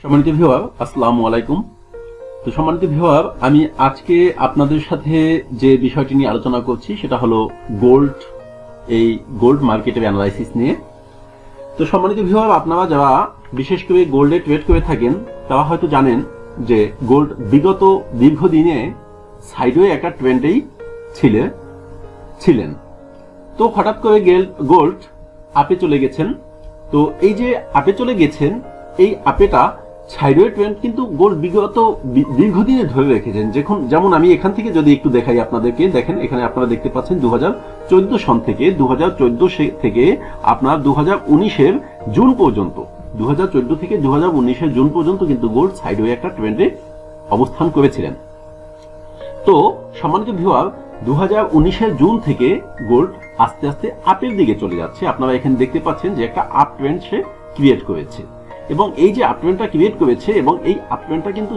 সম্মানিত ভিউয়ার, আসসালামু আলাইকুম। তো সম্মানিত ভিউয়ার, আমি আজকে আপনাদের সাথে যে বিষয়টি নিয়ে আলোচনা করছি সেটা হলো গোল্ড মার্কেটের অ্যানালাইসিস নিয়ে। তো সম্মানিত ভিউয়ার, আপনারা যারা বিশেষ করে গোল্ডে ট্রেড করে থাকেন তারা হয়তো জানেন যে গোল্ড বিগত দীর্ঘদিনে সাইডওয়ে একটা ট্রেন্ডেই ছিলেন। তো হঠাৎ করে গোল্ড আপে চলে গেছেন। তো এই যে আপে চলে গেছেন, এই আপেটা সাইডওয়ে ট্রেন্ড কিন্তু গোল্ড বিগত দীর্ঘদিনে ধরে রেখেছেন। যেমন আমি এখান থেকে যদি একটু দেখাই আপনাদেরকে, দেখেন এখানে আপনারা দেখতে পাচ্ছেন 2014 সন থেকে 2014 থেকে আপনার 2019-এর জুন পর্যন্ত, 2014 থেকে 2019-এর জুন পর্যন্ত কিন্তু গোল্ড সাইডওয়ে একটা ট্রেন্ডে অবস্থান করেছিলেন। তো সম্মানিত ভিউয়ার, 2019-এর জুন থেকে গোল্ড আস্তে আস্তে আপের দিকে চলে যাচ্ছে। আপনারা এখানে দেখতে পাচ্ছেন যে একটা আপ ট্রেন্ড সে ক্রিয়েট করেছে, এবং এই যে আপ ট্রেন্ডটা ক্রিয়েট করেছে এবং এই আপ ট্রেন্ডটা কিন্তু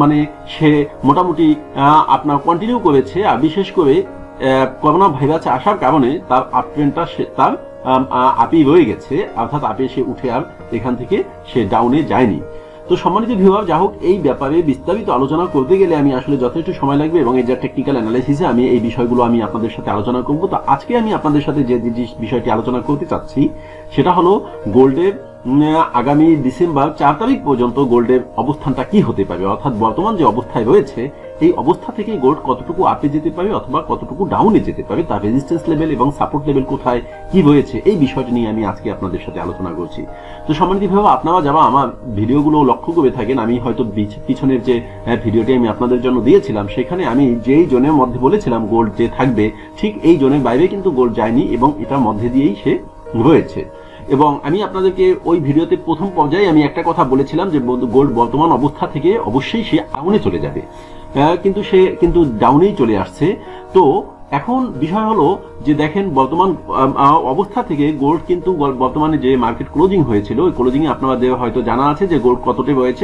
সে মোটামুটি আপনার কন্টিনিউ করেছে। আর বিশেষ করে করোনা ভাইরাস আসার কারণে তার আপ ট্রেন্ডটা তার আপেই রয়ে গেছে, অর্থাৎ আপে সে উঠে আর এখান থেকে সে ডাউনে যায়নি। তো সম্মানিত ভিউয়ার, যা হোক, এই ব্যাপারে বিস্তারিত আলোচনা করতে গেলে আমি আসলে যথেষ্ট সময় লাগবে, এবং এই যে টেকনিক্যাল অ্যানালাইসিসে আমি এই বিষয়গুলো আমি আপনাদের সাথে আলোচনা করব। তো আজকে আমি আপনাদের সাথে যে বিষয়টি আলোচনা করতে চাচ্ছি সেটা হলো গোল্ডের আগামী ডিসেম্বর 4 তারিখ পর্যন্ত গোল্ডের অবস্থানটা কি হতে পারে, অর্থাৎ বর্তমান যে অবস্থায় রয়েছে এই অবস্থা থেকে গোল্ড কতটুকু আপে যেতে পারে অথবা কতটুকু ডাউনে যেতে পারে, তার রেজিস্ট্যান্স লেভেল এবং সাপোর্ট লেভেল কোথায় কি রয়েছে, এই বিষয়টি নিয়ে আমি আজকে আপনাদের সাথে আলোচনা করছি। তো সম্মানিতভাবে আপনারা যারা আমার ভিডিওগুলো লক্ষ্য করে থাকেন, আমি হয়তো পিছনের যে ভিডিওটি আমি আপনাদের জন্য দিয়েছিলাম সেখানে আমি যেই জোনের মধ্যে বলেছিলাম গোল্ড যে থাকবে, ঠিক এই জোনের বাইরে কিন্তু গোল্ড যায়নি এবং এটার মধ্যে দিয়েই সে রয়েছে। এবং আমি আপনাদেরকে ওই ভিডিওতে প্রথম পর্যায়ে আমি একটা কথা বলেছিলাম যে গোল্ড বর্তমান অবস্থা থেকে অবশ্যই সে ডাউনে চলে যাবে, কিন্তু সে ডাউনেই চলে আসছে। তো এখন বিষয় হলো যে দেখেন বর্তমান অবস্থা থেকে গোল্ড কিন্তু বর্তমানে যে মার্কেট ক্লোজিং হয়েছিল, ওই ক্লোজিং এ আপনাদের হয়তো জানা আছে যে গোল্ড কতটা রয়েছে,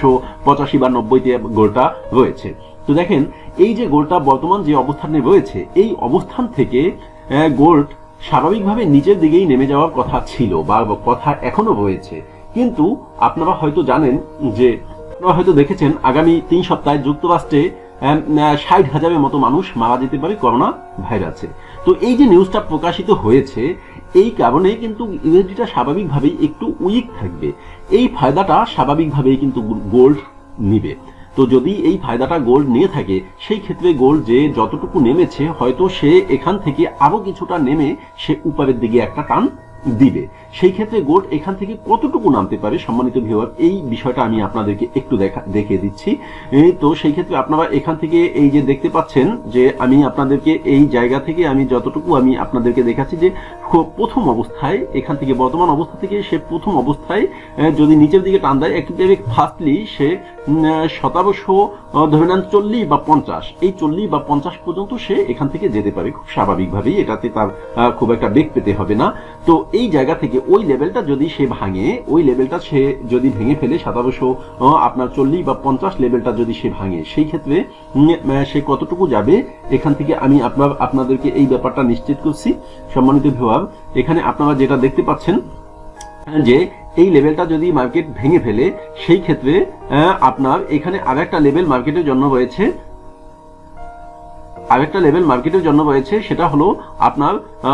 1785 বা 90-তে গোল্ডটা রয়েছে। তো দেখেন এই যে গোল্ডটা বর্তমান যে অবস্থানে রয়েছে, এই অবস্থান থেকে গোল্ড স্বাভাবিকভাবে নিচের দিকেই নেমে যাওয়ার কথা ছিল বা কথা এখনো রয়েছে, কিন্তু আপনারা হয়তো জানেন যে আপনারা হয়তো দেখেছেন আগামী 3 সপ্তাহে যুক্তরাষ্ট্রে 60,000-এর মতো মানুষ মারা যেতে পারে করোনা ভাইরাসে। তো এই যে নিউজটা প্রকাশিত হয়েছে, এই কারণে কিন্তু ইউএসডিটা স্বাভাবিকভাবেই একটু উইক থাকবে। এই ফায়দাটা স্বাভাবিকভাবেই কিন্তু গোল্ড নিবে। তো যদি এই ফায়দাটা গোল্ড নিয়ে থাকে, সেই ক্ষেত্রে গোল্ড যে যতটুকু নেমেছে হয়তো সে এখান থেকে আরো কিছুটা নেমে সে উপরের দিকে একটা টান দিবে। সেই ক্ষেত্রে গোল্ড এখান থেকে কতটুকু নামতে পারে সম্মানিত ভিউয়ার, এই বিষয়টা আমি আপনাদেরকে একটু দেখিয়ে দিচ্ছি। তো সেই ক্ষেত্রে আপনারা এখান থেকে এই যে দেখতে পাচ্ছেন যে আমি আপনাদেরকে এই জায়গা থেকে আমি যতটুকু আমি আপনাদেরকে দেখাচ্ছি যে প্রথম অবস্থায় এখান থেকে বর্তমান অবস্থা থেকে সে প্রথম অবস্থায় যদি নিচের দিকে টান দেয়, একেবারে ফার্স্টলি সে 1700 ধরে নেন 40 বা 50, এই 40 বা 50 পর্যন্ত সে এখান থেকে যেতে পারে খুব স্বাভাবিকভাবেই, এটাতে তার খুব একটা বেগ পেতে হবে না। তো এই জায়গা থেকে ওই লেভেলটা যদি সে ভাঙে, ওই লেভেলটা সে যদি ভেঙে ফেলে 1700 আপনার 40 বা 50 লেভেলটা যদি সে ভাঙে, সেই ক্ষেত্রে সে কতটুকু যাবে এখান থেকে আমি আপনাদেরকে এই ব্যাপারটা নিশ্চিত করছি। সম্মানিত ভিউয়ার, এখানে আপনারা যেটা দেখতে পাচ্ছেন যে এই লেভেলটা যদি মার্কেট ভেঙে ফেলে, সেই ক্ষেত্রে আপনার এখানে আরেকটা লেভেল মার্কেটের জন্য রয়েছে, সেটা হলো আপনার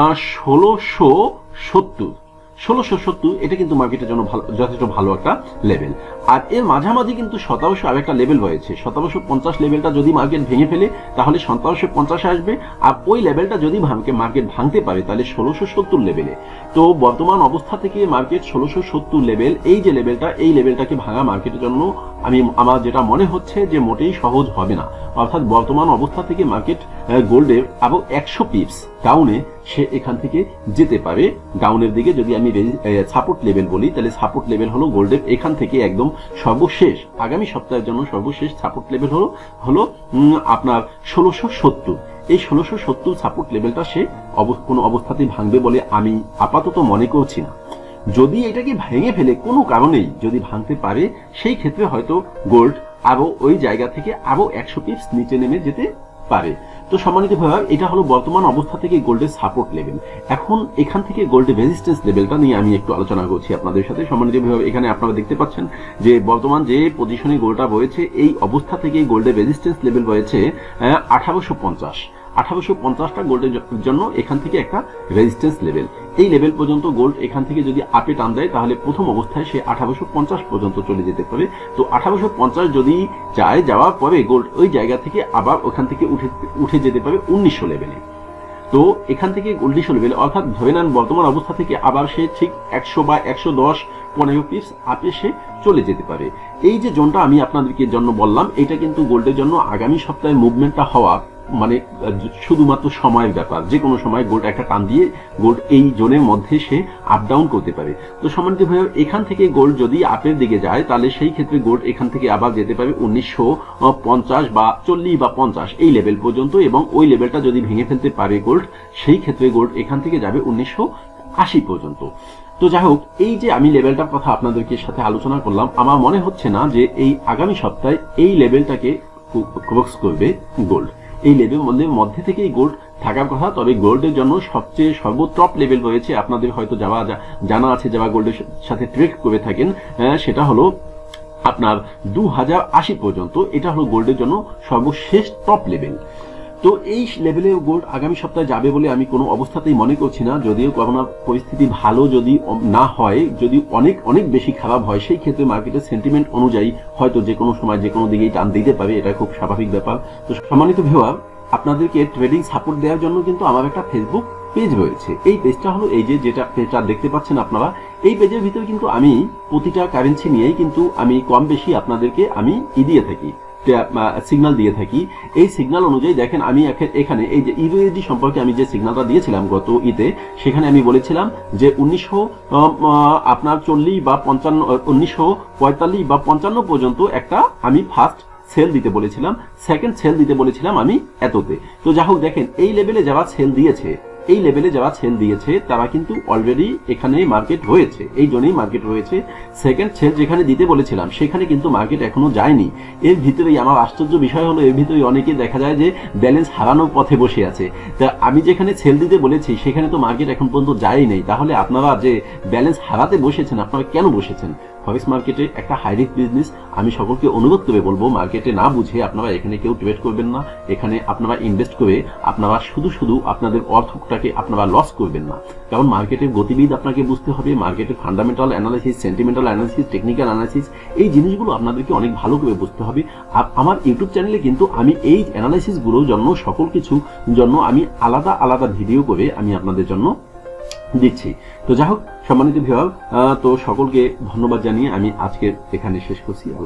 1670। এটা কিন্তু মার্কেটের জন্য যথেষ্ট ভালো একটা লেভেল। আর এর মাঝামাঝি কিন্তু 1700 আরেকটা লেভেল রয়েছে। 1750 লেভেলটা যদি মার্কেট ভেঙে ফেলে তাহলে 1750 আসবে, আর ওই লেভেলটা যদি মার্কেট ভাঙতে পারে তাহলে 1670 লেভেলে। তো বর্তমান অবস্থা থেকে মার্কেট 1670 লেভেল, এই যে লেভেলটা, এই লেভেলটাকে ভাঙা মার্কেটের জন্য আমার যেটা মনে হচ্ছে যে মোটেই সহজ হবে না। অর্থাৎ বর্তমান অবস্থা থেকে মার্কেট গোল্ডের আরো 100 পিপস ডাউনে সে এখান থেকে যেতে পারে ডাউনের দিকে। যদি আমি সাপোর্ট লেভেল বলি, তাহলে সাপোর্ট লেভেল হলো গোল্ডের এখান থেকে একদম সর্বশেষ আগামী সপ্তাহের জন্য সর্বশেষ সাপোর্ট লেভেল হলো আপনার 1670। এই 1670 সাপোর্ট লেভেলটা সে কোনো অবস্থাতেই ভাঙবে বলে আমি আপাতত মনে করছি না। যদি এটাকে ভেঙে ফেলে কোনো কারণেই যদি ভাঙতে পারে, সেই ক্ষেত্রে হয়তো গোল্ড আরো ওই জায়গা থেকে আরো 100 পিপস নিচে নেমে যেতে পারে। তো সম্মানিত ভাইরা, এটা হলো বর্তমান অবস্থা থেকে গোল্ডের সাপোর্ট লেভেল। এখন এখান থেকে গোল্ডের রেজিস্ট্যান্স লেভেলটা নিয়ে আমি একটু আলোচনা করছি আপনাদের সাথে। সম্মানিত ভাইরা, এখানে আপনারা দেখতে পাচ্ছেন যে বর্তমান যে পজিশনে গোল্ডটা রয়েছে, এই অবস্থা থেকে গোল্ডের রেজিস্ট্যান্স লেভেল রয়েছে 1850। 1850টা গোল্ডের জন্য এখান থেকে একটা রেজিস্ট্যান্স লেভেল। এই লেভেল পর্যন্ত গোল্ড এখান থেকে যদি আপে টান দেয় তাহলে প্রথম অবস্থায় সে 1850 পর্যন্ত চলে যেতে পারে। তো 1850 যদি যাওয়ার পরে গোল্ড ওই জায়গা থেকে আবার ওখান থেকে উঠে যেতে পারে 1900 লেভেলে। তো এখান থেকে 1900 লেভেল, অর্থাৎ ধরে নেন বর্তমান অবস্থা থেকে আবার সে ঠিক 100 বা 110 15 পিপস আপে সে চলে যেতে পারে। এই যে জোনটা আমি আপনাদেরকে জন্য বললাম, এটা কিন্তু গোল্ডের জন্য আগামী সপ্তাহে মুভমেন্টটা হওয়া মানে শুধুমাত্র সময়ের ব্যাপার। যে কোনো সময় গোল্ড একটা টান দিয়ে গোল্ড এই জোনের মধ্যে সে আপ ডাউন করতে পারে। তো সম্মানিত ভাইয়া, এখান থেকে গোল্ড যদি আপের দিকে যায় তাহলে সেই ক্ষেত্রে গোল্ড এখান থেকে আবার যেতে পারে 1950 বা 40 বা 50 এই লেভেল পর্যন্ত, এবং ওই লেভেলটা যদি ভেঙে ফেলতে পারে গোল্ড, সেই ক্ষেত্রে গোল্ড এখান থেকে যাবে 1980 পর্যন্ত। তো যাই হোক, এই যে আমি লেভেলটার কথা আপনাদেরকে সাথে আলোচনা করলাম, আমার মনে হচ্ছে না যে এই আগামী সপ্তাহে এই লেভেলটাকে ক্রস করবে গোল্ড। এই লেভেলের মধ্যে থেকেই গোল্ড থাকার কথা। তবে গোল্ডের জন্য সবচেয়ে সর্বটপ লেভেল রয়েছে, আপনাদের হয়তো জানা আছে, যারা গোল্ডের সাথে ট্রেড করে থাকেন, সেটা হলো আপনার 2080 পর্যন্ত। এটা হলো গোল্ডের জন্য সর্বশেষ টপ লেভেল। তো এই লেভেলে গোল্ড আগামী সপ্তাহে যাবে বলে আমি কোনো অবস্থাতেই মনে করছি না। যদিও করোনা পরিস্থিতি ভালো যদি না হয়, যদি অনেক অনেক বেশি খারাপ হয়, সেই ক্ষেত্রে মার্কেটের সেন্টিমেন্ট অনুযায়ী হয়তো যে কোনো সময় যে কোনো দিকেই টান দিতে পারে, এটা খুব স্বাভাবিক ব্যাপার। তো সম্মানিত ভিউয়ার, আপনাদেরকে ট্রেডিং সাপোর্ট দেওয়ার জন্য কিন্তু আমার একটা ফেসবুক পেজ রয়েছে। এই পেজটা হলো এই যেটা পেজটা দেখতে পাচ্ছেন আপনারা, এই পেজের ভিতরে কিন্তু আমি প্রতিটা কারেন্সি নিয়েই কিন্তু আমি কম বেশি আপনাদেরকে আমি দিয়ে থাকি, সিগন্যাল দিয়ে থাকি। এই সিগন্যাল অনুযায়ী দেখেন, আমি এখানে এই যে ইউএসডি সম্পর্কে আমি যে সিগন্যালটা দিয়েছিলাম গত সেখানে আমি বলেছিলাম যে 1940 বা 1945 বা 55 পর্যন্ত একটা আমি ফার্স্ট সেল দিতে বলেছিলাম, সেকেন্ড সেল দিতে বলেছিলাম আমি এততে। তো যাই হোক, দেখেন এই লেভেলে যারা সেল দিয়েছে, এই লেভেলে যারা সেল দিয়েছে তারা কিন্তু অলরেডি এখানে মার্কেট হয়েছে, এই জন্যই মার্কেট হয়েছে। সেকেন্ড সেল যেখানে দিতে বলেছিলাম সেখানে কিন্তু মার্কেট এখনো যায়নি। এর ভিতরেই আমার আশ্চর্য বিষয় হলো, এর ভিতরে অনেকে দেখা যায় যে ব্যালেন্স হারানোর পথে বসে আছে। তা আমি যেখানে সেল দিতে বলেছি সেখানে তো মার্কেট এখন পর্যন্ত যায়ই নেই। তাহলে আপনারা যে ব্যালেন্স হারাতে বসেছেন, আপনারা কেন বসেছেন? ফরেক্স মার্কেটে একটা হাই রিস্ক বিজনেস। আমি সকলকে অনুরোধ করে বলবো, মার্কেটে না বুঝে আপনারা এখানে কেউ ট্রেড করবেন না। এখানে আপনারা ইনভেস্ট করে আপনারা শুধু আপনাদের অর্থটাকে আপনারা লস করবেন না। কারণ মার্কেটের গতিবিধি আপনাকে বুঝতে হবে, মার্কেটের fundamental analysis, sentimental analysis, technical analysis, এই জিনিসগুলো আপনাদেরকে অনেক ভালো করে বুঝতে হবে। আমার ইউটিউব চ্যানেলে কিন্তু আমি এই অ্যানালাইসিসগুলোর জন্য সকল কিছু জন্য আমি আলাদা আলাদা ভিডিও করে আমি আপনাদের জন্য দিচ্ছি। তো যাই হোক সম্মানিত ভিউয়ার, তো সকলকে ধন্যবাদ জানিয়ে আমি আজকে এখানে শেষ করছি।